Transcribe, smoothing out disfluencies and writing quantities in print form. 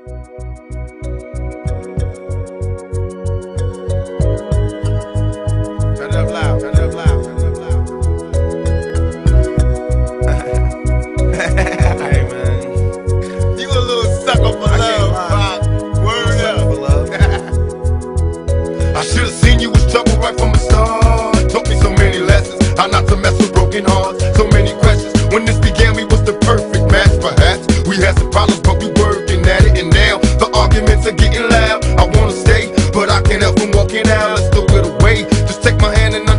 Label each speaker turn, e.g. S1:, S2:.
S1: Turn it up loud, turn it up loud, turn it up loud. Hey man, you a little sucker for love, Rock. Word up. For love. I should've seen you was trouble right from the start. Taught me so many lessons, how not to mess with broken hearts. So many questions. When this began, we was the perfect match. Perhaps we had some problems, but we working at it. And now the arguments are getting loud. I wanna stay, but I can't help from walking out. Let's throw it away. Just take my hand and